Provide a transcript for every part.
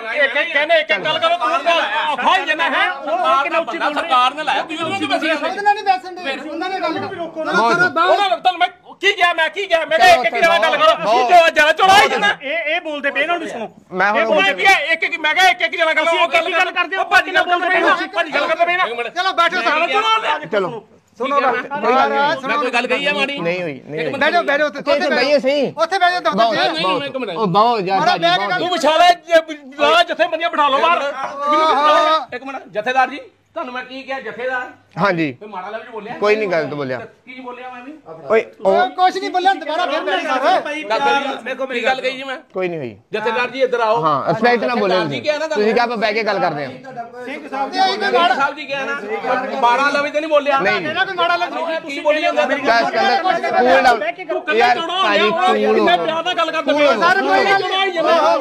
ਕਹਿੰਦੇ ਇੱਕ ਗੱਲ ਕਰੋ ਤੂੰ ਭਾਈ ਜਨਾ ਹੈ ਸਰਕਾਰ ਨੇ ਲਾਇਆ ਤੁਸੀਂ ਉਹਨਾਂ ਨੇ ਦੱਸਣ ਦੇ ਉਹਨਾਂ ਨੇ ਗੱਲ ਤੁਹਾਨੂੰ ਮੈਂ ਕੀ ਗਿਆ ਮੈਂ ਕੀ ਗਿਆ ਮੈਂ ਇੱਕ ਇੱਕ ਗੱਲ ਕਰੋ ਜਿਆਦਾ ਚੌੜਾ ਜਨਾ ਇਹ ਬੋਲਦੇ ਪਏ ਇਹਨਾਂ ਨੂੰ ਸੁਣੋ ਮੈਂ ਹੁਣ ਇੱਕ ਇੱਕ ਮੈਂ ਕਿਹਾ ਇੱਕ ਇੱਕ ਜਣਾ ਗੱਲ ਗੱਲ ਕਰਦੇ ਹੋ ਭਾਜੀ ਨਾਲ ਬੋਲਦੇ ਪਏ ਭਾਜੀ ਗੱਲ ਕਰਦੇ ਪਏ ਨਾ ਚਲੋ ਬੈਠੋ ਚਲੋ ਸੁਣੋ ਮੈਂ ਕੋਈ ਗੱਲ ਕਹੀ ਆ ਮਾੜੀ ਨਹੀਂ ਹੋਈ ਨਹੀਂ ਬੈਠੋ ਬੈਠੋ ਉੱਥੇ ਬਈਏ ਸਹੀ ਉੱਥੇ ਬੈਠੋ ਦਫ਼ਤਰ ਨਹੀਂ ਇੱਕ ਮਿੰਟ ਉਹ ਬਾਹੋ ਯਾਰ ਤੂੰ ਵਿਛਾਲਾ ਜਥੇ ਬੰਦੀਆਂ ਬਿਠਾ ਲਓ ਬਾਹਰ ਇੱਕ ਮਿੰਟ ਜਥੇਦਾਰ ਜੀ ਤੁਹਾਨੂੰ ਮੈਂ ਕੀ ਕਿਹਾ ਜਥੇਦਾਰ ਹਾਂਜੀ ਕੋਈ ਮਾੜਾ ਲਫ਼ਜ਼ ਬੋਲਿਆ ਕੋਈ ਨਹੀਂ ਗਲਤ ਬੋਲਿਆ ਕੀ ਬੋਲਿਆ ਮੈਂ ਵੀ ਓਏ ਕੁਛ ਨਹੀਂ ਬੋਲਿਆ ਦੁਬਾਰਾ ਫਿਰ ਮੇਰੀ ਗੱਲ ਦੇਖੋ ਮੇਰੀ ਗੱਲ ਕਹੀ ਜੀ ਮੈਂ ਕੋਈ ਨਹੀਂ ਹੋਈ ਜਥੇਦਾਰ ਜੀ ਇੱਧਰ ਆਓ ਹਾਂ ਰਿਸਪੈਕਟ ਨਾਲ ਬੋਲੋ ਤੁਸੀਂ ਕਿਹਾ ਆਪਾਂ ਬਹਿ ਕੇ ਗੱਲ ਕਰਦੇ ਹਾਂ ਸਿੰਘ ਸਾਹਿਬ ਜੀ ਕੋਈ ਮਾੜਾ ਸਾਹਿਬ ਜੀ ਕਿਹਾ ਨਾ ਮਾੜਾ ਲਫ਼ਜ਼ ਤੇ ਨਹੀਂ ਬੋਲਿਆ ਇਹਨਾਂ ਕੋਈ ਮਾੜਾ ਲਫ਼ਜ਼ ਕੀ ਬੋਲੀ ਜਾਂਦਾ ਮੇਰੀ ਗੱਲ ਕੂਲ ਯਾਰ ਭਾਜੀ ਕੂਲ ਮੈਂ ਪਿਆਰ ਨਾਲ ਗੱਲ ਕਰਦਾ ਸਰ ਕੋਈ ਗੱਲ ਨਹੀਂ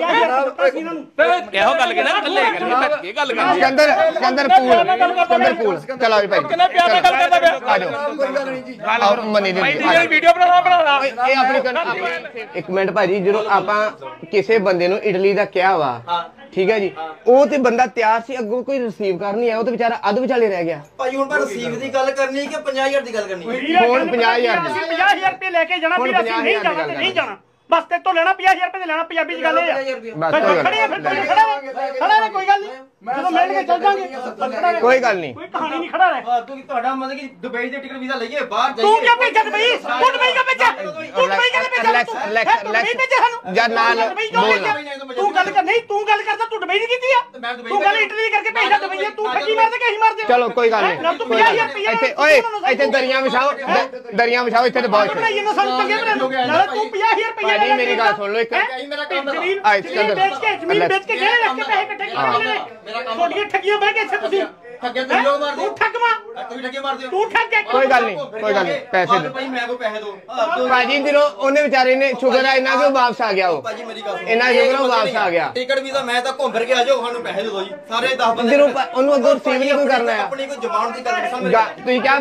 ਇਹੋ ਗੱਲ ਕਿ ਨਾ ਇਕੱਲੇ ਕਰੀਏ ਕੀ ਗੱਲ ਕਰ ਸਕੰਦਰ ਕੂਲ ਚਲੋ ਜੀ ਭਾਈ ਕਿੰਨਾ ਪਿਆਰ ਨਾਲ ਗੱਲ ਕਰਦਾ ਪਿਆ ਆ ਜਾਓ ਕੋਈ ਗੱਲ ਨਹੀਂ ਜੀ ਗੱਲ ਮਨੀ ਦੀ ਭਾਈ ਵੀਡੀਓ ਬਣਾ ਇਹ ਆਪਣੀ ਇੱਕ ਮਿੰਟ ਭਾਜੀ ਜਦੋਂ ਆਪਾਂ ਕਿਸੇ ਬੰਦੇ ਨੂੰ ਇਟਲੀ ਦਾ ਕਿਹਾ ਵਾ ਠੀਕ ਹੈ ਜੀ ਉਹ ਤੇ ਬੰਦਾ ਤਿਆਰ ਸੀ ਅੱਗੋਂ ਕੋਈ ਰਿਸੀਵ ਕਰ ਨਹੀਂ ਆਇਆ ਉਹ ਤੇ ਵਿਚਾਰਾ ਅੱਧ ਵਿਚਾਲੇ ਰਹਿ ਗਿਆ ਭਾਈ ਹੁਣ ਮੈਂ ਰਿਸੀਵ ਦੀ ਗੱਲ ਕਰਨੀ ਕਿ 50000 ਦੀ ਗੱਲ ਕਰਨੀ ਹੁਣ 50000 ਦੀ 50000 ਰੁਪਏ ਲੈ ਕੇ ਜਾਣਾ ਵੀਰ ਅਸੀਂ ਨਹੀਂ ਜਾਣਾ ਤੇ ਨਹੀਂ ਜਾਣਾ ਬਸ ਤੇ ਤੋਂ ਲੈਣਾ 50000 ਰੁਪਏ ਤੇ ਲੈਣਾ ਪੰਜਾਬੀ ਦੀ ਗੱਲ ਇਹ ਆ ਖੜਾ ਨੇ ਕੋਈ ਗੱਲ ਨਹੀਂ ਜਦੋਂ ਮਿਲ ਕੇ ਚੱਲ ਜਾਾਂਗੇ ਕੋਈ ਗੱਲ ਨਹੀਂ ਕੋਈ ਕਹਾਣੀ ਨਹੀਂ ਖੜਾ ਰਹਿ ਤੂੰ ਤੁਹਾਡਾ ਮਤਲਬ ਕਿ ਦੁਬਈ ਦੇ ਟਿਕਟ ਵੀਜ਼ਾ ਲਈਏ ਬਾਹਰ ਜਾਈਏ ਤੂੰ ਕਿਉਂ ਭੇਜਿਆ ਦੁਬਈ ਤੂੰ ਦੁਬਈ ਕਿਉਂ ਭੇਜਿਆ ਤੂੰ ਦੁਬਈ ਕਿਉਂ ਭੇਜਿਆ ਦੁਬਈ ਭੇਜਿਆ ਸਾਨੂੰ ਜਾਂ ਨਾਲ ਬੋਲ ਤੂੰ ਗੱਲ ਕਰ ਨਹੀਂ ਤੂੰ ਗੱਲ ਕਰਦਾ ਤੂੰ ਦੁਬਈ ਦੀ ਕੀਤੀ ਆ ਤੂੰ ਗੱਲ ਇਟਲੀ ਕਰਕੇ ਭੇਜਿਆ ਦੁਬਈ ਤੂੰ ਠੱਗੀ ਮਾਰਦਾ ਕਿ ਅਸੀਂ ਮਾਰਦੇ ਚਲੋ ਕੋਈ ਗੱਲ ਨਹੀਂ ਤੂੰ 50000 ਰੁਪਏ ਇੱਥੇ ਓਏ ਇੱਥੇ ਦਰਿਆ ਵਿਛਾਓ ਇੱਥੇ ਤੇ ਬਹੁਤ ਬਣਾਈ ਇਹਨਾਂ ਸਾਨੂੰ ਪੰਗੇ ਬਣਾ ਨਾਲੇ ਤੂੰ 50000 ਰੁਪਏ ਭਾਜੀ ਮੇਰੀ ਗੱਲ ਸੁਣ ਲਓ ਇੱਕ ਮੇਰਾ ਕੰਮ ਆ ਜ਼ਮੀਨ ਵੇਚ ਕੇ ਗਏ ਰੱਖ ਕੇ ਪੈਸੇ ਇਕੱਠੇ ਕਰਕੇ ਤੁਹਾਡੀਆਂ ਠੱਗੀਆਂ ਬਹਿ ਕੇ ਇੱਥੇ ਤੁਸੀਂ ਠੱਗੇ ਤੂੰ ਲੋਕ ਮਾਰਦੇ ਤੂੰ ਠੱਗ ਮਾਰ ਤੂੰ ਠੱਗੇ ਮਾਰਦੇ ਤੂੰ ਠੱਗ ਕੋਈ ਗੱਲ ਨਹੀਂ ਪੈਸੇ ਦੇ ਭਾਈ ਮੈਂ ਕੋ ਪੈਸੇ ਦੋ ਭਾਜੀ ਦਿਨੋਂ ਉਹਨੇ ਵਿਚਾਰੇ ਨੇ ਸ਼ੁਕਰ ਹੈ ਇਹਨਾਂ ਕੋ ਵਾਪਸ ਆ ਗਿਆ ਉਹ ਭਾਜੀ ਮੇਰੀ ਗੱਲ ਇਹਨਾਂ ਸ਼ੁਕਰ ਹੈ ਵਾਪਸ ਆ ਗਿਆ ਟਿਕਟ ਵੀ ਤਾਂ ਮੈਂ ਤਾਂ ਘੁੰਮ ਫਿਰ ਕੇ ਆ ਜਾਓ ਸਾਨੂੰ ਪੈਸੇ ਦੇ ਦਿਓ ਜੀ ਸਾਰੇ 10 ਬੰਦੇ ਦਿਨੋਂ ਉਹਨੂੰ ਅੱਗੋਂ ਰਿਸੀਵ ਨਹੀਂ ਕੋਈ ਕਰਨਾ ਹੈ ਆਪਣੀ ਕੋਈ ਜ਼ਬਾਨ ਦੀ ਗੱਲ ਸਮਝ ਤੁਸੀਂ ਕਿਹਾ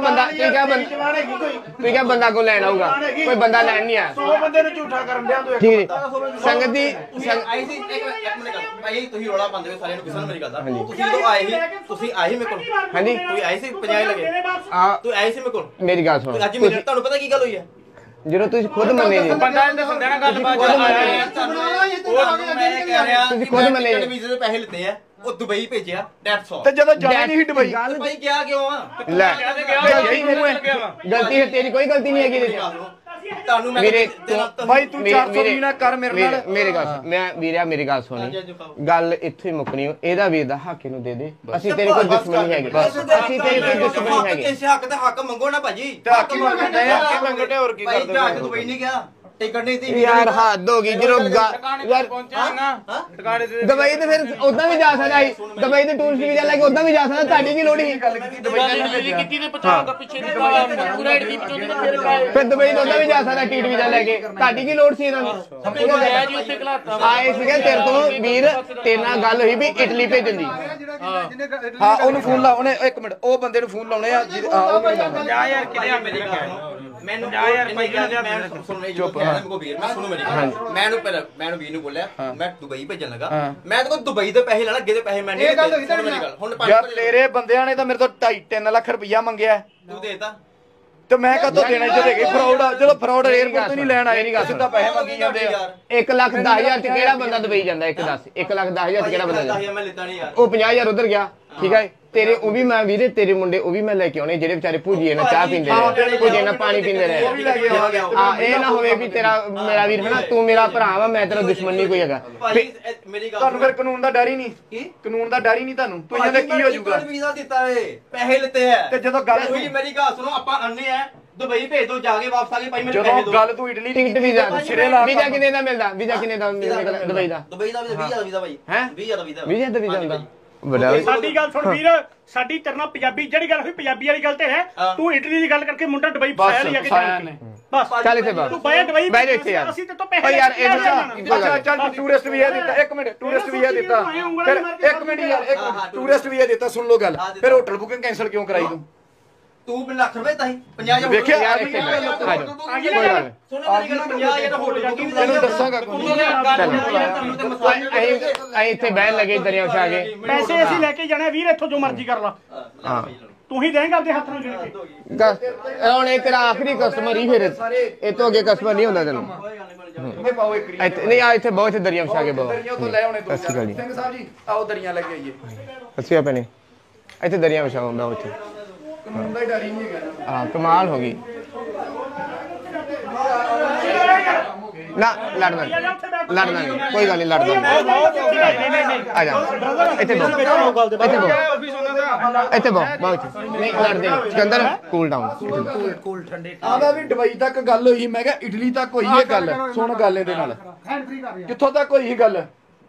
ਬੰਦਾ ਕੋ ਲੈਣ ਆਊਗਾ ਕੋਈ ਬੰਦਾ ਲੈਣ ਨਹੀਂ ਆਇਆ 100 ਬੰਦੇ ਨੂੰ ਝੂਠਾ ਕਰਨ ਦਿਆਂ ਤੂੰ ਠੀਕ ਹੈ ਸੰਗਤ ਦੀ ਆਈ ਸੀ ਇੱਕ ਮਿੰਟ ਗੱਲ ਭਾਈ ਤੁਸੀਂ ਰੋਲਾ ਪਾਉਂਦੇ ਹੋ ਸਾਰਿਆਂ ਨੂੰ ਕਿਸੇ ਨੂੰ ਮੇਰੀ ਗੱਲ ਦਾ ਤੁਸੀਂ ਆਏ ਮੇਰੇ ਕੋਲ ਹਾਂਜੀ ਤੁਸੀਂ ਆਏ ਸੀ 50 ਲਗੇ ਤੂੰ ਆਏ ਸੀ ਮੇਰੇ ਕੋਲ ਮੇਰੀ ਗੱਲ ਸੁਣੋ ਅੱਜ ਮੇਰੇ ਤੁਹਾਨੂੰ ਪਤਾ ਕੀ ਗੱਲ ਹੋਈ ਹੈ ਜਦੋਂ ਤੁਸੀਂ ਖੁਦ ਮੰਨੇ ਜੀ ਬੰਦਾ ਇਹਦੇ ਸੰਦਿਆਂ ਨਾਲ ਗੱਲਬਾਤ ਆਇਆ ਤੁਸੀਂ ਖੁਦ ਮੰਨੇ ਜੀ ਵੀਜ਼ੇ ਦੇ ਪੈਸੇ ਲਿੱਤੇ ਆ ਉਹ ਦੁਬਈ ਭੇਜਿਆ 150 ਤੇ ਜਦੋਂ ਜਾਣਾ ਨਹੀਂ ਦੁਬਈ ਭਾਈ ਕਿਹਾ ਕਿਉਂ ਆ ਲੈ ਗਲਤੀ ਹੈ ਤੇਰੀ ਕੋਈ ਗਲਤੀ ਨਹੀਂ ਹੈਗੀ ਇਹਦੇ ਤੁਹਾਨੂੰ ਮੇਰੇ ਭਾਈ ਤੂੰ 400 ਵੀ ਨਾ ਕਰ ਮੇਰੇ ਨਾਲ ਮੇਰੇ ਗੱਲ ਮੈਂ ਵੀਰਿਆ ਮੇਰੀ ਗੱਲ ਸੁਣੀ ਗੱਲ ਇੱਥੇ ਹੀ ਮੁੱਕਣੀ ਇਹਦਾ ਵੀਰ ਦਾ ਹੱਕ ਇਹਨੂੰ ਦੇ ਦੇ ਅਸੀਂ ਤੇਰੇ ਕੋਲ ਦੁਸ਼ਮਣ ਨਹੀਂ ਹੈਗੇ ਅਸੀਂ ਤੇਰੇ ਕੋਲ ਦੁਸ਼ਮਣ ਨਹੀਂ ਹੈਗੇ ਇਸ ਹੱਕ ਦਾ ਹੱਕ ਮੰਗੋ ਨਾ ਭਾਜੀ ਹੱਕ ਮੰਗਦੇ ਆ ਕਿ ਮੰਗਦੇ ਹੋਰ ਕੀ ਕਰਦੇ ਭਾਈ ਦੁਬਈ ਨਹੀਂ ਗਿਆ ਟਿਕਟ ਨਹੀਂ ਸੀ ਯਾਰ ਹੱਦ ਹੋ ਗਈ ਜਦੋਂ ਯਾਰ ਪਹੁੰਚਿਆ ਨਾ ਟਿਕਾਣੇ ਤੇ ਦੁਬਈ ਤੇ ਫਿਰ ਉਦਾਂ ਵੀ ਜਾ ਸਕਦਾ ਸੀ ਦੁਬਈ ਤੇ ਟੂਰਿਸਟ ਵੀਜ਼ਾ ਲੈ ਕੇ ਉਦਾਂ ਵੀ ਜਾ ਸਕਦਾ ਤੁਹਾਡੀ ਕੀ ਲੋੜ ਸੀ ਗੱਲ ਕੀਤੀ ਦੁਬਈ ਕੀਤੀ ਤੇ 50 ਪਿੱਛੇ ਦੀ ਪੂਰਾ ਐਡਮੀ ਪਿੱਛੋਂ ਫਿਰ ਦੁਬਈ ਤੋਂ ਉਦਾਂ ਵੀ ਜਾ ਸਕਦਾ ਟੀਟ ਵੀਜ਼ਾ ਲੈ ਕੇ ਤੁਹਾਡੀ ਕੀ ਲੋੜ ਸੀ ਇਹਨਾਂ ਨੂੰ ਮੈਂ ਜੀ ਉੱਥੇ ਘਲਾਤਾ ਆਏ ਸੀਗੇ ਤੇਰੇ ਤੋਂ ਵੀਰ ਤੇਰੇ ਨਾਲ ਗੱਲ ਹੋਈ ਵੀ ਇਟਲੀ ਭੇਜਣ ਦੀ ਹਾਂ ਉਹਨੂੰ ਫੋਨ ਲਾ ਉਹਨੇ ਇੱਕ ਮਿੰਟ ਉਹ ਬੰਦੇ ਨੂੰ ਫੋਨ ਲਾਉਣੇ ਆ ਜਾ ਯਾਰ ਕਿਹੜਾ ਮੇਰੀ ਗੱਲ ਮੈਨੂੰ ਜਾ ਯਾਰ ਭਾਈ ਮੈਂ ਸੁਣ ਲਈ ਚੁੱਪ ਮੈਂ ਵੀਰ ਮੈਂ ਸੁਣੋ ਮੇਰੀ ਮੈਨੂੰ ਵੀਰ ਨੂੰ ਬੋਲਿਆ ਮੈਂ ਦੁਬਈ ਭੇਜਣ ਲੱਗਾ ਮੈਂ ਤਾਂ ਦੁਬਈ ਦੇ ਪੈਸੇ ਲੈਣਾ ਅੱਗੇ ਦੇ ਪੈਸੇ ਮੈਂ ਨਹੀਂ ਦਿੱਤੇ ਮੇਰੀ ਗੱਲ ਹੁਣ ਯਾਰ ਤੇਰੇ ਬੰਦਿਆਂ ਨੇ ਤਾਂ ਮੇਰੇ ਤੋਂ 2.5-3 ਲੱਖ ਰੁਪਇਆ ਮੰਗਿਆ ਤੂੰ ਦੇਤਾ ਤੇ ਮੈਂ ਕਦੋਂ ਦੇਣਾ ਜਿਹੜੇ ਕਿ ਫਰਾਡ ਆ ਜਦੋਂ ਫਰਾਡ 에ਅਰਪੋਰਟ ਤੋਂ ਨਹੀਂ ਲੈਣ ਆਏ ਸਿੱਧਾ ਪੈਸੇ ਮੰਗੀ ਜਾਂਦੇ ਆ 1,10,000 ਚ ਕਿਹੜਾ ਬੰਦਾ ਦੁਬਈ ਜਾਂਦਾ 1,10,000 ਚ ਕਿਹੜਾ ਬੰਦਾ ਜਾਂਦਾ ਮੈਂ ਲਿੱਤਾ ਨਹੀਂ ਯਾਰ ਉਹ 50,000 ਉਧਰ ਗਿਆ ਠੀਕ ਹੈ ਤੇਰੇ ਉਹ ਵੀ ਮੈਂ ਵੀਰੇ ਤੇਰੇ ਮੁੰਡੇ ਉਹ ਵੀ ਮੈਂ ਲੈ ਕੇ ਆਉਣੇ ਜਿਹੜੇ ਵਿਚਾਰੇ ਭੂਜੀਏ ਨਾਲ ਚਾਹ ਪੀਂਦੇ ਨੇ ਭੂਜੀਏ ਨਾਲ ਪਾਣੀ ਪੀਂਦੇ ਨੇ ਇਹ ਨਾ ਹੋਵੇ ਵੀ ਤੇਰਾ ਮੇਰਾ ਵੀਰ ਹਨਾ ਤੂੰ ਮੇਰਾ ਭਰਾ ਵਾ ਮੈਂ ਤੇਰਾ ਦੁਸ਼ਮਣ ਨਹੀਂ ਕੋਈ ਹੈਗਾ ਤੁਹਾਨੂੰ ਫਿਰ ਕਾਨੂੰਨ ਦਾ ਡਰ ਹੀ ਨਹੀਂ ਕੀ ਕਾਨੂੰਨ ਦਾ ਡਰ ਹੀ ਨਹੀਂ ਤੁਹਾਨੂੰ ਤੂੰ ਇਹਦੇ ਕੀ ਹੋ ਜਾਊਗਾ ਵੀਜ਼ਾ ਦਿੱਤਾ ਏ ਪੈਸੇ ਲਿੱਤੇ ਆ ਤੇ ਜਦੋਂ ਗੱਲ ਹੋਈ ਮੇਰੀ ਗੱਲ ਸੁਣੋ ਆਪਾਂ ਅੰਨੇ ਆ ਦੁਬਈ ਭੇਜ ਦੋ ਜਾ ਕੇ ਵਾਪਸ ਆ ਕੇ ਭਾਈ ਮੈਨੂੰ ਪੈਸੇ ਦੋ ਗੱਲ ਤੂੰ ਇਟਲੀ ਟਿਕਟ ਵੀਜ਼ਾ ਵੀਜ਼ਾ ਕਿੰਨੇ ਦਾ ਮਿਲਦਾ ਵੀਜ਼ਾ ਕਿੰਨੇ ਦਾ ਦੁਬਈ ਦਾ 20 ਦਾ ਵੀਜ਼ਾ ਭਾਈ ਹੈ 20 ਦਾ ਵੀਜ਼ਾ ਹੁੰਦਾ ਸਾਡੀ ਗੱਲ ਸੁਣ ਵੀਰ ਸਾਡੀ ਤਰਨਾ ਪੰਜਾਬੀ ਜਿਹੜੀ ਗੱਲ ਹੋਈ ਪੰਜਾਬੀ ਵਾਲੀ ਗੱਲ ਤੇ ਹੈ ਤੂੰ ਇਟਲੀ ਦੀ ਗੱਲ ਕਰਕੇ ਮੁੰਡਾ ਦੁਬਈ ਫਸਾਇਆ ਲਿਆ ਕੇ ਬਸ ਚੱਲ ਇੱਥੇ ਤੂੰ ਬਾਹਰ ਦੁਬਈ ਬਹਿ ਇੱਥੇ ਯਾਰ ਅਸੀਂ ਤੇ ਤੋਂ ਪੈਸੇ ਯਾਰ ਇਹ ਚੱਲ ਟੂਰਿਸਟ ਵੀਜ਼ਾ ਦਿੱਤਾ ਇੱਕ ਮਿੰਟ ਟੂਰਿਸਟ ਵੀਜ਼ਾ ਦਿੱਤਾ ਫਿਰ ਇੱਕ ਮਿੰਟ ਯਾਰ ਇੱਕ ਟੂਰਿਸਟ ਵੀਜ਼ਾ ਦਿੱਤਾ ਸੁਣ ਲੋ ਗੱਲ ਫਿਰ ਹੋਟਲ ਬੁਕਿੰਗ ਕੈਨਸਲ ਕਿਉਂ ਕਰਾਈ ਤੂੰ ਤੂੰ ਲੱਖ ਰੁਪਏ ਤਾਂ 50,000 ਵੇਖਿਆ ਯਾਰ ਕੋਈ ਗੱਲ ਇਹਨੂੰ ਦੱਸਾਂਗਾ ਇੱਥੇ ਬਹਿਣ ਲੱਗੇ ਦਰਿਆ ਵਿਛਾ ਕੇ ਪੈਸੇ ਅਸੀਂ ਲੈ ਕੇ ਜਾਣੇ ਵੀਰ ਇੱਥੋਂ ਜੋ ਮਰਜ਼ੀ ਕਰ ਲਾ ਹਾਂ ਤੂੰ ਹੀ ਦੇਂਗਾ ਆਪਦੇ ਹੱਥ ਨਾਲ ਗਿਣ ਕੇ ਹੁਣ ਇਹ ਤੇਰਾ ਆਖਰੀ ਕਸਟਮਰ ਹੀ ਫਿਰ ਇਹ ਤੋਂ ਅੱਗੇ ਕਸਟਮਰ ਨਹੀਂ ਹੁੰਦਾ ਤੈਨੂੰ ਪਾਓ ਇੱਕ ਇੱਥੇ ਨਹੀਂ ਆ ਇੱਥੇ ਬਹੁਤ ਇੱਥੇ ਦਰਿਆ ਵਿਛਾ ਕੇ ਬਹੁਤ ਦਰੀਆਂ ਤੋਂ ਲੈ ਆਉਣੇ ਦੋ ਸਿੰਘ ਸਾਹਿਬ ਜੀ ਆਓ ਦਰੀਆਂ ਲੈ ਕੇ ਆਈਏ ਅੱਛੀ ਆ ਪੈਣੇ ਇੱਥੇ ਦਰਿਆ ਵਿਛਾਉਂ ਮੈਂ ਉੱਥੇ ਕਾਨੂੰਨ ਦਾ ਹੀ ਡਰ ਹੀ ਨਹੀਂ ਹੈਗਾ ਹਾਂ ਕਮਾਲ ਹੋ ਗਈ ਨਾ ਲੜਨਾ ਨਹੀਂ ਕੋਈ ਗੱਲ ਨਹੀਂ ਲੜਦਾ ਆ ਜਾ ਇੱਥੇ ਬੋ ਇੱਥੇ ਬੋ ਨਹੀਂ ਲੜਦੇ ਨਹੀਂ ਸਿਕੰਦਰ ਕੂਲ ਡਾਊਨ ਕੂਲ ਠੰਡੇ ਆਂਦਾ ਵੀ ਦੁਬਈ ਤੱਕ ਗੱਲ ਹੋਈ ਮੈਂ ਕਿਹਾ ਇਟਲੀ ਤੱਕ ਹੋਈ ਇਹ ਗੱਲ ਸੁਣ ਗੱਲ ਇਹਦੇ ਨਾਲ ਕਿੱਥੋਂ ਤੱਕ ਹੋਈ ਗੱਲ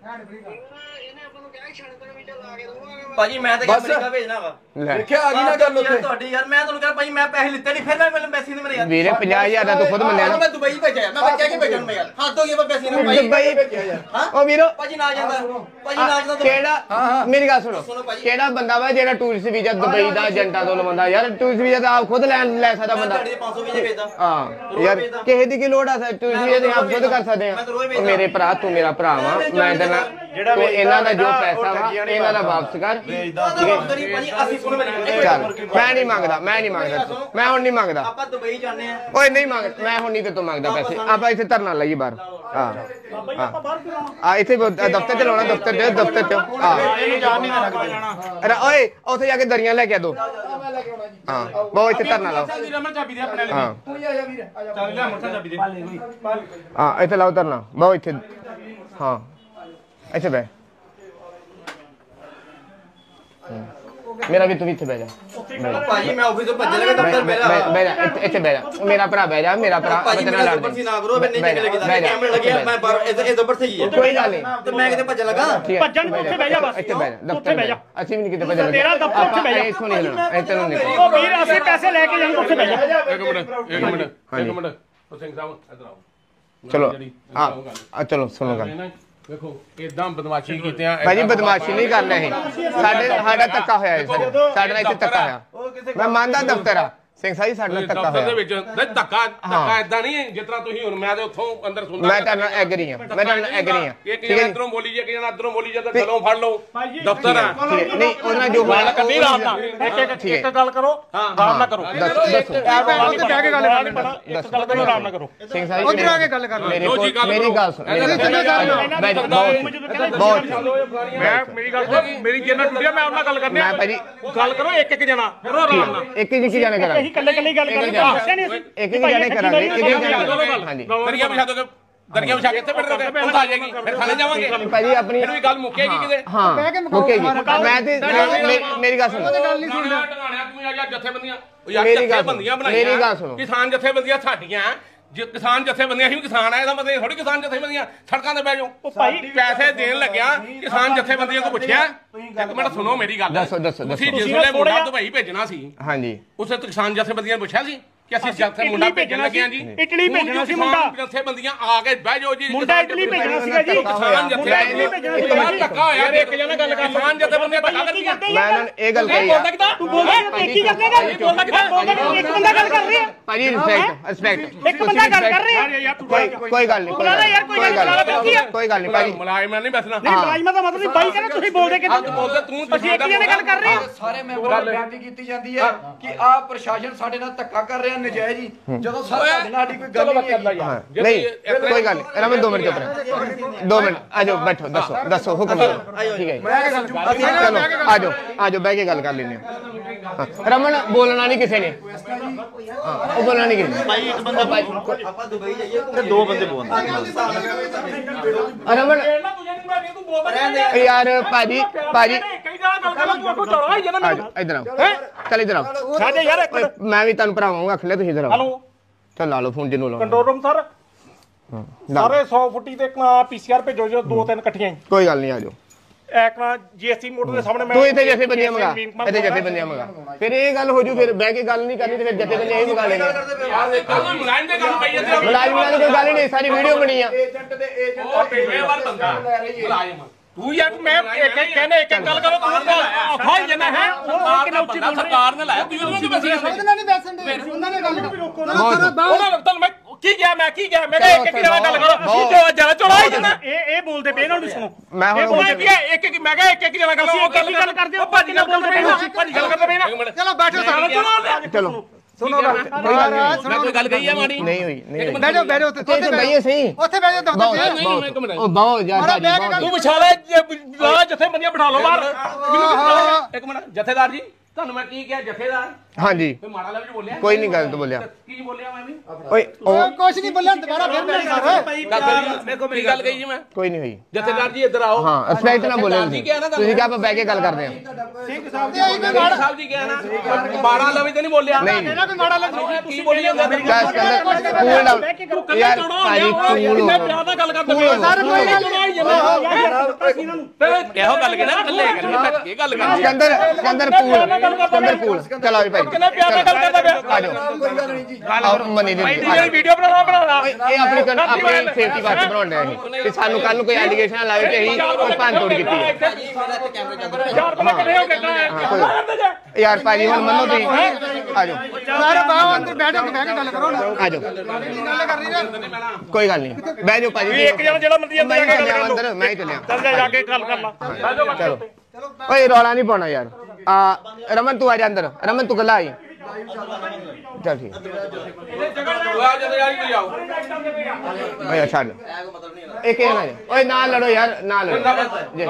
ਭਾਜੀ ਮੈਂ ਤਾਂ ਅਮਰੀਕਾ ਭੇਜਣਾ ਵਾ ਦੇਖਿਆ ਆ ਗਈ ਨਾ ਗੱਲ ਉੱਥੇ ਤੁਹਾਡੀ ਯਾਰ ਮੈਂ ਤੁਹਾਨੂੰ ਕਹਿੰਦਾ ਭਾਈ ਮੈਂ ਪੈਸੇ ਲਿੱਤੇ ਨਹੀਂ ਫਿਰ ਮੈਂ ਮੈਨੂੰ ਪੈਸੇ ਨਹੀਂ ਮੇਰੇ ਯਾਰ ਵੀਰੇ 50,000 ਦਾ ਤੂੰ ਖੁਦ ਮੰਨਿਆ ਨਾ ਮੈਂ ਦੁਬਈ ਭੇਜਿਆ ਮੈਂ ਬੱਚਾ ਕੀ ਭੇਜਣ ਮੈਂ ਯਾਰ ਹੱਥ ਹੋ ਗਿਆ ਮੈਂ ਪੈਸੇ ਨਹੀਂ ਭਾਈ ਦੁਬਈ ਹਾਂ ਉਹ ਵੀਰੋ ਭਾਜੀ ਨਾ ਜਾਂਦਾ ਭਾਜੀ ਨਾ ਜਾਂਦਾ ਕਿਹੜਾ ਮੇਰੀ ਗੱਲ ਸੁਣੋ ਕਿਹੜਾ ਬੰਦਾ ਵਾ ਜਿਹੜਾ ਟੂਰਿਸਟ ਵੀਜ਼ਾ ਦੁਬਈ ਦਾ ਏਜੰਟਾਂ ਤੋਂ ਲਵਾਉਂਦਾ ਯਾਰ ਟੂਰਿਸਟ ਵੀਜ਼ਾ ਤਾਂ ਆਪ ਖੁਦ ਲੈ ਸਕਦਾ ਬੰਦਾ 500 ਵੀਜ਼ੇ ਭੇਜਦਾ ਹਾਂ ਯਾਰ ਕਿਸੇ ਦੀ ਕੀ ਲੋੜ ਆ ਟੂਰਿਸਟ ਵੀਜ਼ਾ ਤੇ ਆਪ ਖੁਦ ਕਰ ਸਕਦੇ ਆ ਮੇਰੇ ਭਰਾ ਤੂੰ ਮੇਰਾ ਭਰਾ ਵਾ ਮੈਂ ਤੇਨਾਂ ਤੂੰ ਇਹਨਾਂ ਦਾ ਜੋ ਪੈਸਾ ਵਾ ਇਹਨਾਂ ਦਾ ਵਾਪਸ ਕਰ ਚੱਲ ਮੈਂ ਨਹੀਂ ਮੰਗਦਾ ਮੈਂ ਹੁਣ ਨਹੀਂ ਮੰਗਦਾ ਆਪਾਂ ਦੁਬਈ ਜਾਂਦੇ ਆ ਓਏ ਨਹੀਂ ਮੰਗਦਾ ਮੈਂ ਹੁਣ ਨਹੀਂ ਤੇ ਤੂੰ ਮੰਗਦਾ ਪੈਸੇ ਆਪਾਂ ਇੱਥੇ ਧਰਨਾ ਲਾਈਏ ਬਾਹਰ ਹਾਂ ਇੱਥੇ ਦਫ਼ਤਰ ਚ ਲਾਉਣਾ ਦਫ਼ਤਰ ਚ ਹਾਂ ਓਏ ਉੱਥੇ ਜਾ ਕੇ ਦਰੀਆਂ ਲੈ ਕੇ ਆ ਦੋ ਹਾਂ ਬਹੁਤ ਇੱਥੇ ਧਰਨਾ ਲਾਓ ਹਾਂ ਇੱਥੇ ਲਾਓ ਧਰਨਾ ਬਹੁਤ ਇੱਥੇ ਹਾਂ ਇੱਥੇ ਬੈ ਮੇਰਾ ਵੀ ਤੂੰ ਇੱਥੇ ਬਹਿ ਜਾ ਭਾਜੀ ਮੈਂ ਆਫਿਸ ਤੋਂ ਭੱਜ ਲਗਾ ਦਫ਼ਤਰ ਬਹਿ ਜਾ ਇੱਥੇ ਬਹਿ ਜਾ ਮੇਰਾ ਭਰਾ ਬਹਿ ਜਾ ਮੇਰਾ ਭਰਾ ਭਾਜੀ ਮੇਰਾ ਜ਼ਬਰਦਸਤੀ ਨਾ ਕਰੋ ਬੰਨੇ ਚੰਗੇ ਲੱਗੀ ਤਾਂ ਕੈਮਰੇ ਲੱਗਿਆ ਮੈਂ ਬਾਹਰ ਇਹ ਜ਼ਬਰ ਸਹੀ ਹੈ ਕੋਈ ਗੱਲ ਨਹੀਂ ਤੇ ਮੈਂ ਕਿਤੇ ਭੱਜਣ ਲੱਗਾ ਭੱਜਣ ਨੂੰ ਉੱਥੇ ਬਹਿ ਜਾ ਬਸ ਇੱਥੇ ਬਹਿ ਜਾ ਦਫ਼ਤਰ ਬਹਿ ਜਾ ਅਸੀਂ ਵੀ ਨਹੀਂ ਕਿਤੇ ਭੱਜਣ ਲੱਗੇ ਤੇਰਾ ਦਫ਼ਤਰ ਉੱਥੇ ਬਹਿ ਜਾ ਇੱਥੋਂ ਨਹੀਂ ਹਿਲਣਾ ਇੱਥੇ ਨੂੰ ਨਹੀਂ ਉਹ ਵੀਰ ਅਸੀਂ ਪੈਸੇ ਲੈ ਕੇ ਜਾਣ ਉੱਥੇ ਬਹਿ ਜਾ ਇੱਕ ਮਿੰਟ ਸਿੰਘ ਸਾਹਿਬ ਇੱਧਰ ਆਓ ਚਲੋ ਆ ਚਲੋ ਸੁਣੋ ਗੱਲ ਵੇਖੋ ਇਦਾਂ ਬਦਮਾਸ਼ੀ ਕੀਤੇ ਆ ਭਾਜੀ ਬਦਮਾਸ਼ੀ ਨਹੀਂ ਕਰਨਾ ਇਹ ਸਾਡਾ ਧੱਕਾ ਹੋਇਆ ਹੈ ਸਾਡੇ ਨਾਲ ਇੱਥੇ ਧੱਕਾ ਹੋਇਆ ਮੈਂ ਮੰਨਦਾ ਦਫ਼ਤਰ ਆ ਸਿੰਘ ਸਾਹਿਬ ਸਾਡੇ ਨਾਲ ਧੱਕਾ ਦਫ਼ਤਰ ਦੇ ਹੋਇਆ ਵਿੱਚ ਧੱਕਾ ਇਦਾਂ ਨਹੀਂ ਜਿਸ ਤਰ੍ਹਾਂ ਤੁਸੀਂ ਹੁਣ ਮੈਂ ਤੇ ਉੱਥੋਂ ਅੰਦਰ ਸੁਣਦਾ ਮੈਂ ਤੁਹਾਡੇ ਨਾਲ ਐਗਰੀ ਹਾਂ ਇੱਕ ਜਣਾ ਇੱਧਰੋਂ ਬੋਲੀ ਜੇ ਕਿ ਜਣਾ ਇੱਧਰੋਂ ਬੋਲੀ ਜੇ ਤਾਂ ਗਲੋਂ ਫੜ ਲਓ ਦਫ਼ਤਰ ਆ ਨਹੀਂ ਉਹਨਾਂ ਜੋ ਹੋਇਆ ਕੰਨੀ ਰਾਮ ਨਾਲ ਇੱਕ ਗੱਲ ਕਰੋ ਆਰਾਮ ਨਾਲ ਕਰੋ ਦੱਸੋ ਉੱਥੇ ਬਹਿ ਕੇ ਗੱਲ ਕਰਨੀ ਇੱਕ ਗੱਲ ਕਰੋ ਆਰਾਮ ਨਾਲ ਕਰੋ ਸਿੰਘ ਸਾਹਿਬ ਉੱਧਰ ਆ ਕੇ ਗੱਲ ਕਰ ਮੇਰੀ ਗੱਲ ਸੁਣ ਮੇਰੀ ਜਿੰਨਾ ਟੁੱਟਿਆ ਮੈਂ ਉਹਨਾਂ ਗੱਲ ਕਰਨੀ ਮੈਂ ਭਾਜੀ ਗੱਲ ਕਰੋ ਇੱਕ ਜਣਾ ਕਰੋ ਆਰਾਮ ਨਾਲ ਇੱਕ ਜੀ ਜਾਣੇ ਕਰਾਂਗੇ ਅਸੀਂ ਇਕੱਲੇ ਗੱਲ ਕਰਦੇ ਆਖਿਆ ਨਹੀਂ ਅਸੀਂ ਇੱਕ ਜਾਣੇ ਕਰਾਂਗੇ ਹਾਂਜੀ ਦਰੀਆਂ ਵਿਛਾ ਦੋ ਦਰੀਆਂ ਵਿਛਾ ਕੇ ਇੱਥੇ ਬੈਠ ਰਹੇ ਪੁਲਿਸ ਆ ਜਾਏਗੀ ਫਿਰ ਥਾਣੇ ਜਾਵਾਂਗੇ ਭਾਜੀ ਆਪਣੀ ਫਿਰ ਵੀ ਗੱਲ ਮੁੱਕੇਗੀ ਕਿਤੇ ਹਾਂ ਮੁੱਕੇਗੀ ਮੈਂ ਤੇ ਮੇਰੀ ਗੱਲ ਸੁਣੋ ਤੂੰ ਯਾਰ ਜਥੇਬੰਦੀਆਂ ਮੇਰੀ ਗੱਲ ਬਣਾਈਆਂ ਮੇਰੀ ਗੱਲ ਸੁਣੋ ਕਿਸਾਨ ਜਥੇਬੰਦੀਆਂ ਸਾਡੀਆਂ ਜੇ ਕਿਸਾਨ ਜਥੇਬੰਦੀਆਂ ਅਸੀਂ ਵੀ ਕਿਸਾਨ ਆ ਇਹਦਾ ਮਤਲਬ ਥੋੜੀ ਕਿਸਾਨ ਜਥੇਬੰਦੀਆਂ ਸੜਕਾਂ ਤੇ ਬਹਿ ਜਾਓ ਭਾਈ ਪੈਸੇ ਦੇਣ ਲੱਗਿਆ ਕਿਸਾਨ ਜਥੇਬੰਦੀਆਂ ਤੋਂ ਪੁੱਛਿਆ ਇੱਕ ਮਿੰਟ ਸੁਣੋ ਮੇਰੀ ਗੱਲ ਦੱਸੋ ਤੁਸੀਂ ਜਿਸ ਵੇਲੇ ਮੁੰਡਾ ਦੁਬਈ ਭੇਜਣਾ ਸੀ ਹਾਂਜੀ ਉਸੇ ਕਿਸਾਨ ਜਥੇਬੰਦੀਆਂ ਨੂੰ ਪੁੱਛਿਆ ਸੀ ਕਿ ਅਸੀਂ ਜਥੇ ਮੁੰਡਾ ਭੇਜਣ ਲੱਗੇ ਆ ਜੀ ਇਟਲੀ ਭੇਜਣਾ ਸੀ ਮੁੰਡਾ ਜਥੇਬੰਦੀਆਂ ਆ ਕੇ ਬਹਿ ਜਾਓ ਜੀ ਮੁੰਡਾ ਇਟਲੀ ਭੇਜਣਾ ਸੀਗਾ ਜੀ ਕਿਸਾਨ ਜਥੇਬੰਦੀਆਂ ਧੱਕਾ ਹੋਇਆ ਇੱਕ ਜਣਾ ਗੱਲ ਕਰ ਕਿਸਾਨ ਜਥੇਬੰਦੀਆਂ ਧੱਕਾ ਕਰਦੀਆਂ ਮੈਂ ਇਹਨਾਂ ਨੂੰ ਇਹ ਗੱਲ ਕਹੀ ਆ ਤੂੰ ਬੋਲਦਾ ਕੀ ਕਰਨੇਗਾ ਬੋਲਦਾ ਇੱਕ ਬੰਦਾ ਗੱਲ ਕਰ ਰਿਹਾ ਭਾਜੀ ਰਿਸਪੈਕਟ ਇੱਕ ਬੰਦਾ ਗੱਲ ਕਰ ਰਿਹਾ ਕੋਈ ਗੱਲ ਨਹੀਂ ਕੋਈ ਗੱਲ ਨਹੀਂ ਭਾਜੀ ਮੁਲਾਜ਼ਮਾਂ ਨਹੀਂ ਬੈਠਣਾ ਨਹੀਂ ਮੁਲਾਜ਼ਮਾਂ ਦਾ ਮਤਲਬ ਨਹੀਂ ਬਾਈ ਕਹਿੰਦਾ ਤੁਸੀਂ ਬੋਲਦੇ ਕਿ ਬੋਲਦੇ ਤੂੰ ਅਸੀਂ ਇੱਕ ਜਣੇ ਗੱਲ ਕਰ ਰਹੇ ਹਾਂ ਸਾਰੇ ਮੈਂਬਰਾਂ ਨੂੰ ਬੇਨਤੀ ਕੀਤੀ ਜਾਂਦੀ ਹੈ ਕਿ ਆਹ ਪ੍ਰਸ਼ਾਸਨ ਸਾਡੇ ਨਾਲ ਧੱਕਾ ਕਰ ਰਿਹਾ ਨਜਾਇਜ਼ ਹੀ ਜਦੋਂ ਸਾਡੇ ਨਾਲ ਸਾਡੀ ਕੋਈ ਗੱਲ ਨਹੀਂ ਨਹੀਂ ਕੋਈ ਗੱਲ ਨਹੀਂ ਰਮਨ 2 ਮਿੰਟ ਚੁੱਪ 2 ਮਿੰਟ ਆਜੋ ਬੈਠੋ ਦੱਸੋ ਹੁਕਮ ਕਰੋ ਠੀਕ ਹੈ ਚਲੋ ਆਜੋ ਬਹਿ ਕੇ ਗੱਲ ਕਰ ਲੈਂਦੇ ਹਾਂ ਰਮਨ ਬੋਲਣਾ ਨਹੀਂ ਕਿਸੇ ਨੇ ਉਹ ਬੋਲਣਾ ਨਹੀਂ ਕਿਸੇ ਭਾਈ ਇੱਕ ਬੰਦਾ ਆਪਾਂ ਦੁਬਈ ਜਾਈਏ ਤੇ 2 ਬੰਦੇ ਬੋਲਦੇ ਰਮਨ ਯਾਰ ਭਾਜੀ ਕਈ ਜਣਾ ਗੱਲ ਕਰ ਤੂੰ ਅੱਗੋਂ ਚੌੜਾ ਹੀ ਜਨਾ ਇਧਰ ਆਓ ਚੱਲ ਇਧਰ ਆਓ ਸਾਡੇ ਯਾਰ ਇੱਕ ਮੈਂ ਵੀ ਤੁਹਾਨੂੰ ਭਰਾਵਾਂਗਾ ਆਖ ਲੈ ਤੁਸੀਂ ਇਧਰ ਆਓ ਹਲੋ ਚੱਲ ਲਾ ਲਓ ਫੋਨ ਜਿਹਨੂੰ ਲਾਓ ਕੰਟਰੋਲ ਰੂਮ ਸਰ ਸਾਰੇ 100 ਫੁੱਟੀ ਤੇ ਪੀਸੀਆਰ ਭੇਜੋ ਜੋ 2-3 ਇਕੱਠੀਆਂ ਹੀ ਕੋਈ ਗੱਲ ਨਹੀਂ ਆਜੋ ਐਕਣਾ ਜੀਐਸਟੀ ਮੋਟਰ ਦੇ ਸਾਹਮਣੇ ਮੈਂ ਤੂੰ ਇੱਥੇ ਜਥੇ ਬੰਦੀਆਂ ਮੰਗਾ ਇੱਥੇ ਜਥੇ ਬੰਦੀਆਂ ਮੰਗਾ ਫਿਰ ਇਹ ਗੱਲ ਹੋ ਜੂ ਫਿਰ ਬਹਿ ਕੇ ਗੱਲ ਨਹੀਂ ਕਰਨੀ ਤੇ ਫਿਰ ਜਥੇ ਬੰਦੀਆਂ ਹੀ ਮੰਗਾ ਲੈਣੇ ਮੁਲਾਜ਼ਮ ਦੇ ਗੱਲ ਪਈ ਜਾਂਦੇ ਮੁਲਾਜ਼ਮਾਂ ਦੀ ਕੋਈ ਗੱਲ ਨਹੀਂ ਸਾਰੀ ਵੀਡੀਓ ਬਣੀ ਆ ਏਜੰਟ ਦੇ ਏਜੰਟ ਉਹ ਪੇਸ਼ੇਵਰ ਬੰਦਾ ਮੁਲਾਜ਼ਮ ਤੂੰ ਯਾਰ ਮੈਂ ਕਹਿੰਦੇ ਇੱਕ ਗੱਲ ਕਰੋ ਤੂੰ ਔਖਾ ਹੀ ਜਨਾ ਹੈ ਉਹ ਕਿੰਨਾ ਉੱਚੀ ਬੋਲ ਸਰਕਾਰ ਨੇ ਲਾਇਆ ਤੁਸੀਂ ਉਹਨੂੰ ਬੈਸਣ ਉਹਨਾਂ ਨੇ ਬੈਸਣ ਦੇ ਉਹਨਾਂ ਨੇ ਗੱਲ ਉਹਨਾਂ ਮੈਂ ਕੀ ਗਿਆ ਮੈਂ ਇੱਕ ਜਣਾ ਗੱਲ ਕਰੋ ਕੀ ਜਰਾ ਚੋੜਾ ਜਨਾ ਇਹ ਬੋਲਦੇ ਪਏ ਇਹਨਾਂ ਨੂੰ ਸੁਣੋ ਮੈਂ ਹੁਣ ਮੈਂ ਕਿਹਾ ਇੱਕ ਜਣਾ ਗੱਲ ਉਹ ਗੱਲ ਕਰਦੇ ਹੋ ਭਾਜੀ ਨਾਲ ਬੋਲਦੇ ਪਏ ਭਾਜੀ ਗੱਲ ਕਰਦੇ ਪਏ ਨਾ ਚਲੋ ਬੈਠੋ ਸਾਰਾ ਚਲੋ ਸੁਣੋ ਮੈਂ ਕੋਈ ਗੱਲ ਕਹੀ ਆ ਮਾੜੀ ਨਹੀਂ ਹੋਈ ਨਹੀਂ ਬਹਿ ਜਾਓ ਉੱਥੇ ਬਈਏ ਸਹੀ ਉੱਥੇ ਬਹਿ ਜਾਓ ਦਫ਼ਤਰ ਉਹ ਬਹੁਤ ਜ਼ਿਆਦਾ ਤੂੰ ਵਿਚਾਲੇ ਲਾ ਜਥੇ ਬੰਦੀਆਂ ਬਿਠਾ ਲਓ ਬਾਹਰ ਇੱਕ ਮਿੰਟ ਜਥੇਦਾਰ ਜੀ ਤੁਹਾਨੂੰ ਮੈਂ ਕੀ ਕਿਹਾ ਜਥੇਦਾਰ ਹਾਂਜੀ ਕੋਈ ਮਾੜਾ ਲਫ਼ਜ਼ ਬੋਲਿਆ ਕੋਈ ਨਹੀਂ ਗਲਤ ਬੋਲਿਆ ਕੀ ਬੋਲਿਆ ਮੈਂ ਵੀ ਓਏ ਉਹ ਕੁਛ ਨਹੀਂ ਬੋਲਿਆ ਦੁਬਾਰਾ ਫਿਰ ਬੈਠ ਸਰ ਮੇਰੇ ਕੋਲ ਮੇਰੀ ਗੱਲ ਕਹੀ ਜੀ ਮੈਂ ਕੋਈ ਨਹੀਂ ਹੋਈ ਜਥੇਦਾਰ ਜੀ ਇੱਧਰ ਆਓ ਹਾਂ ਐਕਸਪੈਕਟ ਨਾ ਬੋਲੇ ਤੁਸੀਂ ਕਿਹਾ ਆਪਾਂ ਬਹਿ ਕੇ ਗੱਲ ਕਰਦੇ ਹਾਂ ਸਿੰਘ ਸਾਹਿਬ ਜੀ ਕਿਹਾ ਨਾ 12 ਲਫ਼ਜ਼ ਤੇ ਨਹੀਂ ਬੋਲਿਆ ਇਹਨਾਂ ਕੋਈ ਮਾੜਾ ਲੱਗ ਕੀ ਬੋਲੀ ਜਾਂਦਾ ਕੂਲ ਡਾਊਨ ਯਾਰ ਭਾਜੀ ਕੂਲ ਮੈਂ ਪਿਆਰ ਨਾਲ ਗੱਲ ਕਰਦਾ ਸਰ ਕੋਈ ਇਹੋ ਗੱਲ ਕਿ ਨਾ ਥੱਲੇ ਕਰੀ ਕੀ ਗੱਲ ਕਰਨੀ ਸਕੰਦਰ ਕੂਲ ਚਲੋ ਭਾਈ ਕਿੰਨਾ ਪਿਆਰ ਨਾਲ ਗੱਲ ਕਰਦਾ ਪਿਆ ਆ ਜਾਓ ਕੋਈ ਗੱਲ ਨਹੀਂ ਜੀ ਗੱਲ ਮਨੀ ਦੀ ਵੀਡੀਓ ਬਣਾ ਇਹ ਆਪਣੀ ਸੇਫਟੀ ਵਾਸਤੇ ਬਣਾਉਂਦੇ ਆ ਇਹ ਤੇ ਸਾਨੂੰ ਕੱਲ ਨੂੰ ਕੋਈ ਐਲੀਗੇਸ਼ਨ ਲਾਵੇ ਤੇ ਅਸੀਂ ਉਹ ਭੰਨ ਤੋੜ ਕੀਤੀ ਹੈ ਯਾਰ ਪਤਾ ਕਿਵੇਂ ਹੋ ਗਿਆ ਯਾਰ ਭਾਜੀ ਹੁਣ ਮੰਨੋ ਤੁਸੀਂ ਆ ਜਾਓ ਸਾਰੇ ਬਾਹਰ ਅੰਦਰ ਬੈਠ ਕੇ ਗੱਲ ਕਰੋ ਨਾ ਆ ਜਾਓ ਗੱਲ ਕਰ ਰਹੀ ਨਾ ਕੋਈ ਗੱਲ ਨਹੀਂ ਬਹਿ ਜਾਓ ਭਾਜੀ ਇੱਕ ਜਣਾ ਜਿਹੜਾ ਮਰਜ਼ੀ ਅੰਦਰ ਜਾ ਕੇ ਗੱਲ ਕਰ ਅੰਦਰ ਮੈਂ ਹੀ ਚੱਲਿਆ ਚੱਲ ਜਾ ਕੇ ਗੱਲ ਕਰ ਲਾ ਬਹਿ ਜਾਓ ਚਲੋ ਓਏ ਰੌਲਾ ਨਹੀਂ ਪਾਉਣਾ ਯਾਰ ਰਮਨ ਤੂੰ ਆ ਜਾ ਅੰਦਰ ਰਮਨ ਤੂੰ ਗੱਲਾਂ ਆਈ ਚੱਲ ਠੀਕ ਓਏ ਛੱਡ ਇਹ ਕਿਹ ਨਾ ਓਏ ਨਾ ਲੜੋ ਯਾਰ ਨਾ ਲੜੋ ਜੀ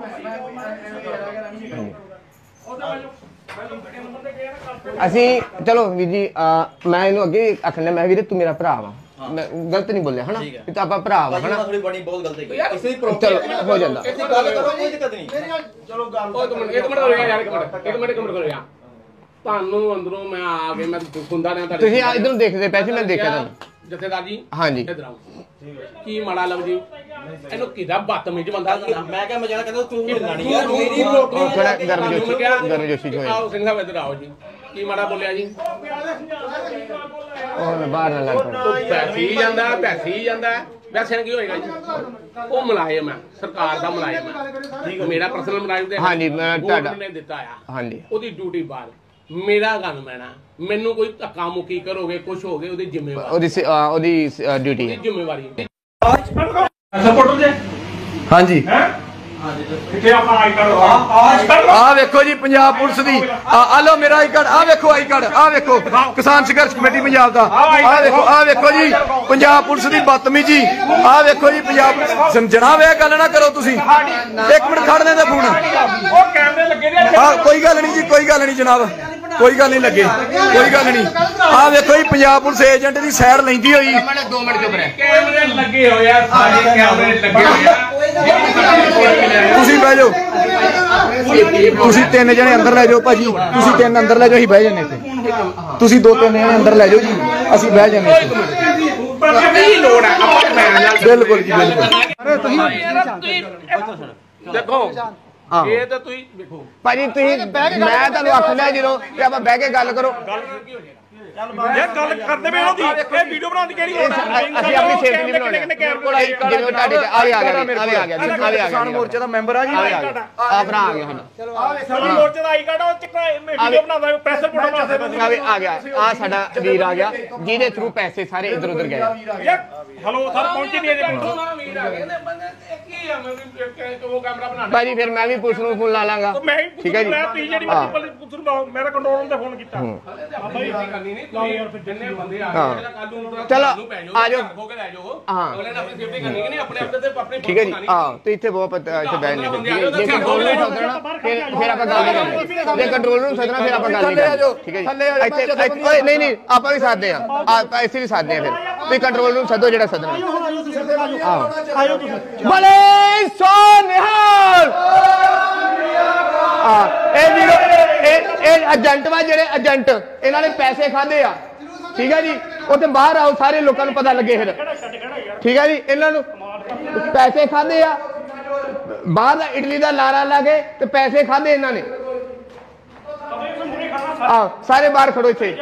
ਅਸੀਂ ਚਲੋ ਵੀਰ ਜੀ ਮੈਂ ਇਹਨੂੰ ਅੱਗੇ ਆਖਣਾ ਮੈਂ ਵੀਰੇ ਤੂੰ ਮੇਰਾ ਭਰਾ ਵਾ ਮੈਂ ਗਲਤ ਨਹੀਂ ਬੋਲਿਆ ਹਨਾ ਕਿ ਤਾਂ ਆਪਾਂ ਭਰਾ ਵਾ ਹਨਾ ਥੋੜੀ ਬਣੀ ਬਹੁਤ ਗਲਤ ਹੈ ਇਸੇ ਦੀ ਚਲੋ ਹੋ ਜਾਂਦਾ ਗੱਲ ਕਰੋ ਕੋਈ ਦਿੱਕਤ ਨਹੀਂ ਚਲੋ ਗੱਲ ਇੱਕ ਮਿੰਟ ਕਰੋ ਯਾਰ ਇੱਕ ਮਿੰਟ ਕਰੋ ਯਾਰ ਤੁਹਾਨੂੰ ਅੰਦਰੋਂ ਮੈਂ ਆ ਕੇ ਮੈਂ ਸੁਣਦਾ ਰਿਹਾ ਤੁਹਾਡੇ ਤੁਸੀਂ ਇਧਰੋਂ ਦੇਖਦੇ ਪਏ ਸੀ ਮੈਂ ਦੇਖਿਆ ਤੁਹਾਨੂੰ ਜਥੇਦਾਰ ਜੀ ਹਾਂਜੀ ਇੱਧਰ ਆਓ ਕੀ ਮਾੜਾ ਲਫ਼ਜ਼ ਜੀ ਇਹਨੂੰ ਕਿਹਦਾ ਬਦਤਮੀਜ਼ ਬੰਦਾ ਮੈਂ ਕਿਹਾ ਮੈਂ ਜਿਹੜਾ ਕਹਿੰਦਾ ਤੂੰ ਲੜਾਣੀ ਯਾਰ ਮੇਰੀ ਰੋਟੀ ਥੋੜਾ ਗਰਮਜੋਸ਼ੀ ਚ ਹੋਇਆ ਆਓ ਸਿੰਘ ਸਾਹਿਬ ਇੱਧਰ ਆਓ ਜੀ ਕੀ ਮਾੜਾ ਬੋਲਿਆ ਜੀ ਉਹ ਮੈਂ ਬਾਹਰ ਨਾ ਲੱਗ ਪੜਾ ਪੈਸੇ ਹੀ ਜਾਂਦਾ ਵੈਸੇ ਕੀ ਹੋਏਗਾ ਜੀ ਉਹ ਮੁਲਾਜ਼ਮ ਹੈ ਸਰਕਾਰ ਦਾ ਮੁਲਾਜ਼ਮ ਹੈ ਮੇਰਾ ਪਰਸਨਲ ਮੁਲਾਜ਼ਮ ਤੇ ਹਾਂਜੀ ਮੈਂ ਤੁਹਾਡਾ ਨੇ ਦਿੱਤਾ ਆ ਹਾਂਜੀ ਉਹਦੀ ਡਿਊਟੀ ਬਾਹਰ ਮੇਰਾ ਗਨਮੈਨ ਆ ਮੈਨੂੰ ਕੋਈ ਧੱਕਾ ਮੁੱਕੀ ਕਰੋਗੇ ਕੁਝ ਹੋਗੇ ਉਹਦੀ ਜ਼ਿੰਮੇਵਾਰੀ ਉਹਦੀ ਡਿਊਟੀ ਹੈ ਜ਼ਿੰਮੇਵਾਰੀ ਸਪੋਰਟਰ ਜੇ ਹਾਂਜੀ ਕਿੱਥੇ ਆਪਣਾ ਆਈ ਕਾਰਡ ਆ ਵੇਖੋ ਜੀ ਪੰਜਾਬ ਪੁਲਿਸ ਦੀ ਆ ਲੋ ਮੇਰਾ ਆਈ ਕਾਰਡ ਆ ਵੇਖੋ ਆਈ ਕਾਰਡ ਆ ਵੇਖੋ ਕਿਸਾਨ ਸੰਘਰਸ਼ ਕਮੇਟੀ ਪੰਜਾਬ ਦਾ ਆ ਵੇਖੋ ਜੀ ਪੰਜਾਬ ਪੁਲਿਸ ਦੀ ਬਦਤਮੀਜੀ ਆ ਵੇਖੋ ਜੀ ਪੰਜਾਬ ਜਨਾਬ ਇਹ ਗੱਲ ਨਾ ਕਰੋ ਤੁਸੀਂ 1 ਮਿੰਟ ਖੜ ਲੈਂਦੇ ਫੋਨ ਉਹ ਕੈਮਰੇ ਲੱਗੇ ਨੇ ਆ ਕੋਈ ਗੱਲ ਨਹੀਂ ਜੀ ਕੋਈ ਗੱਲ ਨਹੀਂ ਜਨਾਬ ਕੋਈ ਗੱਲ ਨਹੀਂ ਲੱਗੇ ਕੋਈ ਗੱਲ ਨਹੀਂ ਆ ਵੇਖੋ ਜੀ ਪੰਜਾਬ ਪੁਲਿਸ ਏਜੰਟ ਦੀ ਸਾਈਡ ਲੈਂਦੀ ਹੋਈ 2 ਮਿੰਟ ਚੁੱਪ ਰਹਿ ਕੈਮਰੇ ਲੱਗੇ ਹੋਏ ਆ ਸਾਰੇ ਕੈਮਰੇ ਲੱਗੇ ਹੋਏ ਆ ਤੁਸੀਂ ਬਹਿ ਜਾਓ ਤੁਸੀਂ 3 ਜਣੇ ਅੰਦਰ ਲੈ ਜਾਓ ਭਾਜੀ ਤੁਸੀਂ 3 ਅੰਦਰ ਲੈ ਜਾਓ ਅਸੀਂ ਬਹਿ ਜੰਨੇ ਇੱਥੇ ਤੁਸੀਂ 2-3 ਜਣੇ ਅੰਦਰ ਲੈ ਜਾਓ ਜੀ ਅਸੀਂ ਬਹਿ ਜੰਨੇ ਕੀ ਲੋੜ ਹੈ ਆਪਾਂ ਮੈਂ ਬਿਲਕੁਲ ਜੀ ਬਿਲਕੁਲ ਦੇਖੋ ਇਹ ਤਾਂ ਤੁਸੀਂ ਵੇਖੋ ਭਾਜੀ ਤੁਸੀਂ ਮੈਂ ਤੁਹਾਨੂੰ ਆਖਦਾ ਜਦੋਂ ਕਿ ਆਪਾਂ ਬਹਿ ਕੇ ਗੱਲ ਕਰੋ ਇਹ ਗੱਲ ਕਰਦੇ ਪਏ ਉਹਦੀ ਇਹ ਵੀਡੀਓ ਬਣਾਉਣ ਦੀ ਕਿਹੜੀ ਅਸੀਂ ਆਪਣੀ ਸੇਫਟੀ ਲਈ ਬਣਾਉਣੇ ਜਿਵੇਂ ਤੁਹਾਡੇ ਆ ਗਿਆ ਕਿਸਾਨ ਮੋਰਚੇ ਦਾ ਮੈਂਬਰ ਆ ਜੀ ਆ ਭਰਾ ਆ ਗਿਆ ਸਾਡਾ ਸਾਡੀ ਮੋਰਚੇ ਦਾ ਆਈ ਕਾਰਡ ਉਹ ਚੱਕਾ ਵੀਡੀਓ ਬਣਾਉਂਦਾ ਪ੍ਰੈਸ ਰਿਪੋਰਟ ਬਣਾਉਂਦਾ ਆ ਗਿਆ ਆ ਸਾਡਾ ਵੀਰ ਆ ਗਿਆ ਜਿਹਦੇ ਥਰੂ ਪੈਸੇ ਸਾਰੇ ਇੱਧਰ ਉੱਧਰ ਗਏ ਹਲੋ ਸਰ ਪਹੁੰਚੀ ਨਹੀਂ ਅਜੇ ਵੀਰ ਆ ਗਏ ਨੇ ਬੰਦੇ ਕੀ ਆ ਮੈਂ ਉਹ ਕੈਮਰਾ ਬਣਾਣਾ ਭਾਜੀ ਫਿਰ ਮੈਂ ਵੀ ਪੁਲਿਸ ਨੂੰ ਫੋਨ ਲਾ ਲਾਂਗਾ ਮੈਂ ਠੀਕ ਹੈ ਜੀ ਮੈਂ ਤੀ ਜਿਹੜੀ ਪੁਲਿਸ ਨੂੰ ਮੇਰਾ ਕੰਟਰੋਲ ਤੇ ਫੋਨ ਕੀਤਾ ਬਾਈ ਕਰਨੀ ਨਹੀਂ ਤੁਸੀਂ ਯਾਰ ਜਿੰਨੇ ਬੰਦੇ ਆ ਗਏ ਕੱਲ ਨੂੰ ਚਲੋ ਆ ਜਾਓ ਹੋ ਕੇ ਲੈ ਜਾਓ ਹਾਂ ਅਗਲੇ ਨੇ ਆਪਣੀ ਸੇਫਟੀ ਕਰਨੀ ਕਿ ਨਹੀਂ ਆਪਣੇ ਆਪਣੇ ਤੇ ਆਪਣੀ ਠੀਕ ਹੈ ਜੀ ਹਾਂ ਤੇ ਇੱਥੇ ਬਹੁਤ ਇੱਥੇ ਬੈਠ ਨਹੀਂ ਜੇ ਕੰਟਰੋਲ ਨੂੰ ਸੱਦਣਾ ਫਿਰ ਆਪਾਂ ਗੱਲ ਨਹੀਂ ਕਰਨੀ ਜੇ ਕੰਟਰੋਲ ਨੂੰ ਸੱਦਣਾ ਫਿਰ ਆਪਾਂ ਗੱਲ ਨਹੀਂ ਕਰਨੀ ਠੀਕ ਹੈ ਜੀ ਇੱਥੇ ਓਏ ਨਹੀਂ ਆਪਾਂ ਵੀ ਸਾਧਦੇ ਆ ਆਪਾਂ ਇੱਥੇ ਵੀ ਸਾਧਦੇ ਆ ਫਿਰ ਤੁਸੀਂ ਕੰਟਰੋਲ ਨੂੰ ਸੱਦੋ ਜਿਹੜਾ ਸੱਦਣਾ ਆਇਓ ਤੁਸੀਂ ਬਲੇ ਸੋ ਨਿਹਾਲ ਇਹ ਵੀਰੋ ਇਹ ਏਜੰਟ ਵਾ ਜਿਹੜੇ ਏਜੰਟ ਇਹਨਾਂ ਨੇ ਪੈਸੇ ਖਾਦੇ ਆ ਠੀਕ ਹੈ ਜੀ ਉੱਥੇ ਬਾਹਰ ਆਓ ਸਾਰੇ ਲੋਕਾਂ ਨੂੰ ਪਤਾ ਲੱਗੇ ਫਿਰ ਠੀਕ ਹੈ ਜੀ ਇਹਨਾਂ ਨੂੰ ਪੈਸੇ ਖਾਦੇ ਆ ਬਾਹਰ ਦਾ ਇਟਲੀ ਦਾ ਲਾਰਾ ਲਾ ਕੇ ਤੇ ਪੈਸੇ ਖਾਦੇ ਇਹਨਾਂ ਨੇ ਸਾਰੇ ਬਾਹਰ ਖੜੋ ਇੱਥੇ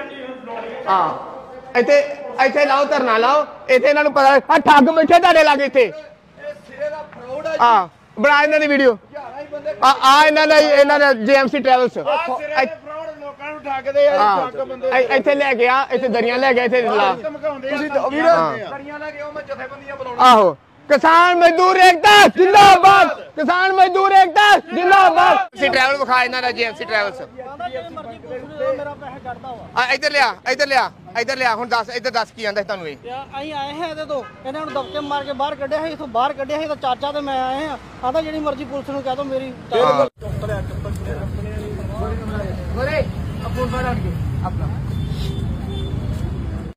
ਇੱਥੇ ਲਾਓ ਧਰਨਾ ਲਾਓ ਇੱਥੇ ਇਹਨਾਂ ਨੂੰ ਪਤਾ ਆ ਠੱਗ ਬੈਠੇ ਤੁਹਾਡੇ ਲਾਗੇ ਇੱਥੇ ਬਣਾ ਇਹਨਾਂ ਦੀ ਵੀਡੀਓ ਆ ਇਹਨਾਂ ਦਾ ਜੀਐਮਸੀ ਟਰੈਵਲਸ ਲੋਕਾਂ ਨੂੰ ਠੱਗਦੇ ਆ ਬੰਦੇ ਇੱਥੇ ਲੈ ਕੇ ਆ ਇੱਥੇ ਦਰੀਆਂ ਲੈ ਕੇ ਇੱਥੇ ਲਾ ਤੁਸੀਂ ਵੀਰ ਦਰੀਆਂ ਲੈ ਕੇ ਆਓ ਮੈਂ ਜਥੇਬੰਦੀਆਂ ਬੁਲਾਉਣਾ ਆਹੋ ਕਿਸਾਨ ਮਜ਼ਦੂਰ ਏਕਤਾ ਜਿੰਦਾਬਾਦ ਕਿਸਾਨ ਮਜ਼ਦੂਰ ਏਕਤਾ ਜਿੰਦਾਬਾਦ ਸੀ ਟਰੈਵਲ ਵਿਖਾ ਇਹਨਾਂ ਦਾ ਜੀਐਮਸੀ ਟਰੈਵਲਸ ਮੇਰਾ ਪੈਸੇ ਕੱਢਦਾ ਵਾ ਇੱਧਰ ਲਿਆ ਹੁਣ ਦੱਸ ਇੱਧਰ ਦੱਸ ਕੀ ਆਂਦਾ ਤੁਹਾਨੂੰ ਇਹ ਅਸੀਂ ਆਏ ਹਾਂ ਇਹਦੇ ਤੋਂ ਇਹਨਾਂ ਨੂੰ ਦਬਕੇ ਮਾਰ ਕੇ ਬਾਹਰ ਕੱਢਿਆ ਸੀ ਇਥੋਂ ਬਾਹਰ ਕੱਢਿਆ ਸੀ ਤਾਂ ਚਾਚਾ ਤੇ ਮੈਂ ਆਏ ਹਾਂ ਆਂਦਾ ਜਿਹੜੀ ਮਰਜ਼ੀ ਪੁਲਿਸ ਨੂੰ ਕਹਿ ਦੋ ਮੇਰੀ